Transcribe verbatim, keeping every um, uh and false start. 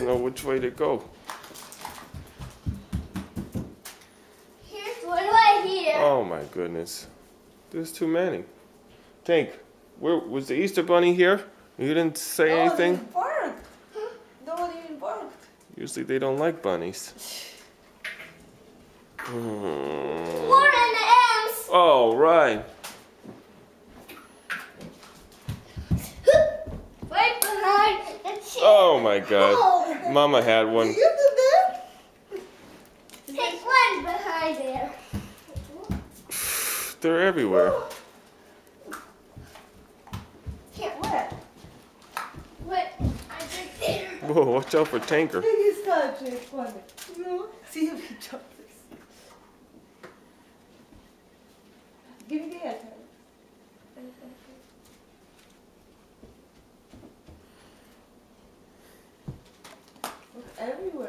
doesn't know which way to go. Here's one right here. Oh my goodness. There's too many. Tank, where was the Easter Bunny here? You didn't say no, anything? They barked. Nobody even barked. Usually they don't like bunnies. Hmm. More than the M's. Oh, right. Right behind the chair. Oh my God. Oh. Mama had one. You did that? There's one behind there. They're everywhere. Here, what? What? I did there. Whoa, watch out for Tanker. Look, he's touching. Funny. No. See if he jumps. Give me the hair. Look everywhere.